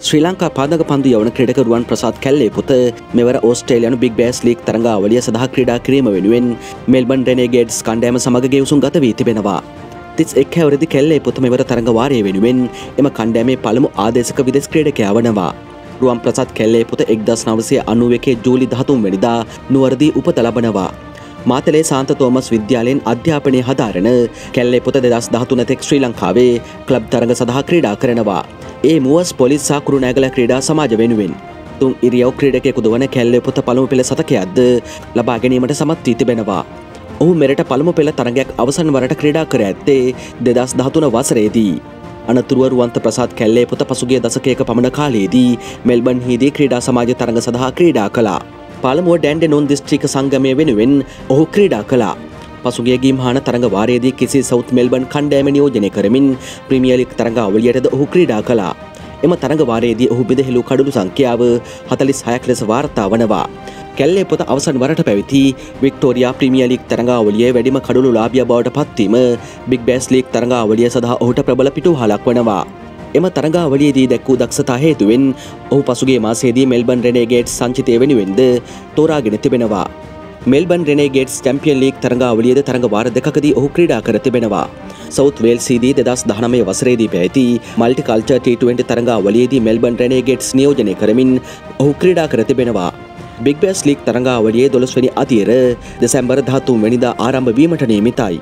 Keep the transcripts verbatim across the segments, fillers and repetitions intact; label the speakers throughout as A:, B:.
A: ශ්‍රී ලංකා පාදක පන්දු යවන ක්‍රීඩකරුවන් ප්‍රසාද් කැල්ලේපොත මෙවර ඕස්ට්‍රේලියානු බිග් බෑස් ලීග් තරඟාවලිය සඳහා ක්‍රීඩා කිරීම වෙනුවෙන් මෙල්බන් රෙනේගේඩ්ස් කණ්ඩායම සමග ගෙවසුම් ගත වී තිබෙනවා. තිස් එක් හැවිරිදි කැල්ලේපොත මෙවර තරඟවාරය වෙනුවෙන් එම කණ්ඩායමේ පළමු ආදේශක විදේශ ක්‍රීඩකයා වනවා. රුවන් ප්‍රසාද් කැල්ලේපොත එක්දහස් නවසිය අනූ එකේ ජූලි දහතුන් වෙනිදා නුවරදී උපත ලබනවා. මාතලේ සාන්ත තෝමස් විද්‍යාලයෙන් අධ්‍යාපනය හදාරන කැල්ලේපොත දෙදහස් දහතුන තෙක් ශ්‍රී ලංකාවේ ක්ලබ් තරඟ සඳහා ක්‍රීඩා කරනවා. ඒ මුවස් පොලිස් සහ කුරුණෑගල ක්‍රීඩා සමාජ වෙනුවෙන් තුන් ඉරියව් ක්‍රීඩකයෙකු වන කැල්ලේපොත පළමු පෙළ සතකයක්ද ලබා ගැනීමට සමත් වී තිබෙනවා. ඔහු මෙරට පළමු පෙළ තරඟයක් අවසන් වරට ක්‍රීඩා කර ඇත්තේ දෙදහස් දහතුන වසරේදී. අනතුරුව රුවන්ත ප්‍රසාද් කැල්ලේපොත පසුගිය දශකයක පමණ කාලයේදී මෙල්බන් හිදී ක්‍රීඩා සමාජ තරඟ සඳහා ක්‍රීඩා කළා. පළමුව ඩැන්ඩෙනොන් දිස්ත්‍රික්ක සංගමය වෙනුවෙන් ඔහු ක්‍රීඩා කළා. පසුගිය ගිම්හාන තරඟ වාරයේදී කිසි සවුත් මෙල්බන් කණ්ඩායම නියෝජනය කරමින් ප්‍රීමියර් ලීග් තරඟාවලියටද ඔහු ක්‍රීඩා කළා. එම තරඟ වාරයේදී ඔහු බෙදහෙළු කඩලු සංඛ්‍යාව හතළිස් හයක් ලෙස වාර්තා වනවා. කැල්ලේපොත අවසන් වරට පැවති වික්ටෝරියා ප්‍රීමියර් ලීග් තරඟාවලියේ වැඩිම කඩලු ලාභියා බවට පත්වීම බිග් බෑස් ලීග් තරඟාවලිය සඳහා ඔහුට ප්‍රබල පිටුවහලක් වනවා. එම තරඟාවලියේදී දැක්වූ දක්ෂතා හේතුවෙන් ඔහු පසුගිය මාසයේදී මෙල්බන් රෙනේගේඩ්ස් සංචිතය වෙනුවෙන්ද තෝරාගෙන තිබෙනවා. මෙල්බන් රෙනේගේඩ්ස් චැම්පියන් ලීග් තරඟාවලියේද තරඟ වාර දෙකකදී ඔහු ක්‍රීඩා කර තිබෙනවා. සවුත් වේල්සීදී දෙදහස් දහනවය වසරේදී පැවති මල්ටි කල්චර් ටී ට්වෙන්ටි තරඟාවලියේදී මෙල්බන් රෙනේගේඩ්ස් නියෝජනය කරමින් ඔහු ක්‍රීඩා කර තිබෙනවා. බිග් බෑස් ලීග් තරඟාවලියේ දොළොස් වෙනි අදියර දෙසැම්බර් දහතුන් වෙනිදා ආරම්භ වීමට නියමිතයි.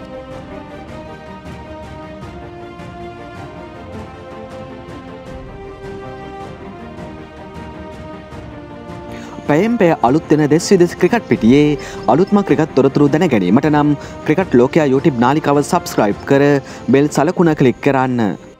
A: පැයෙන් පැය අලුත් වෙන දෙස් විදෙස් ක්‍රිකට් පිටියේ අලුත්ම ක්‍රිකට් තොරතුරු දැන ගැනීමට නම් ක්‍රිකට් ලෝකයා YouTube නාලිකාව සබ්ස්ක්‍රයිබ් කර බෙල් සලකුණ ක්ලික් කරන්න.